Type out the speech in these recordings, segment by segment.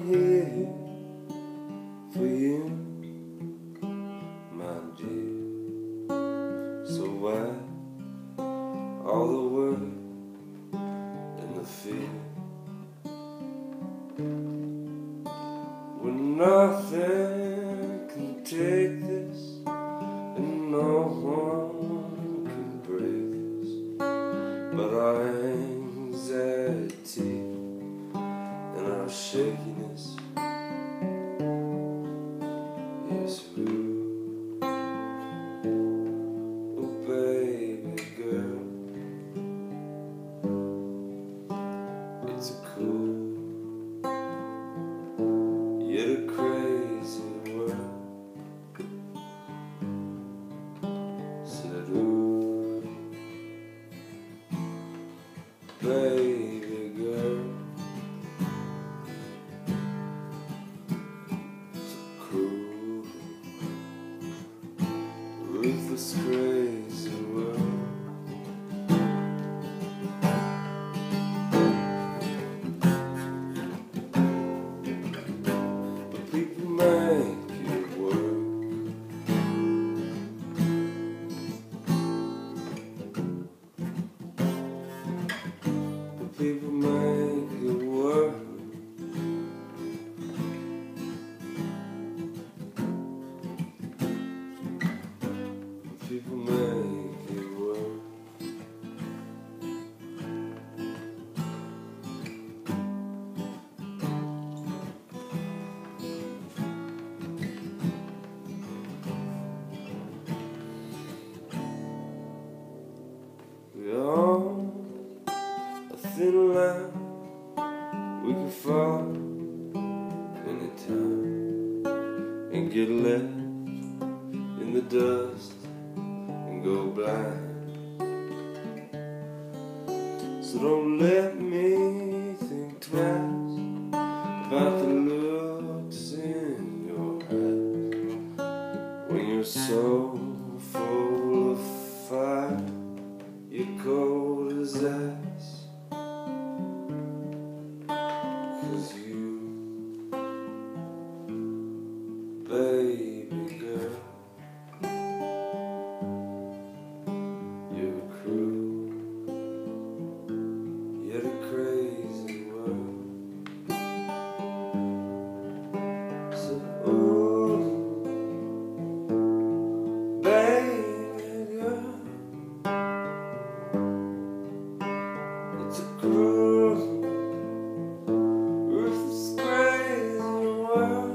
here for you, my dear. So why all the worry and the fear, when nothing can take this and no one can break this but our anxiety and our shakiness? Yes, who? Oh, baby girl, it's a cool yet a crazy world. Said, ooh, baby girl, it's a cruel, ruthless, crazy world. People make it work. But people make it work. But people make it work. We all a thin line, we can fall anytime and get left in the dust and go blind. So don't let me think twice about the looks in your eyes when you're so full of fire. You're cold as ice, 'cause you, baby girl, you're cruel, yet a crazy world. So, ooh, baby girl, it's a cruel, ruthless, crazy world.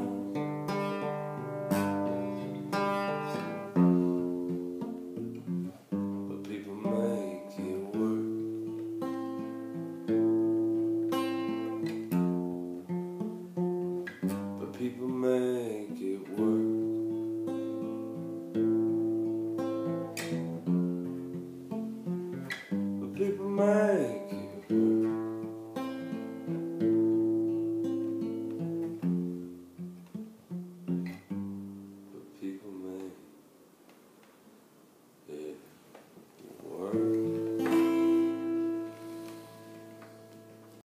But people make it work. But people make it work. But people make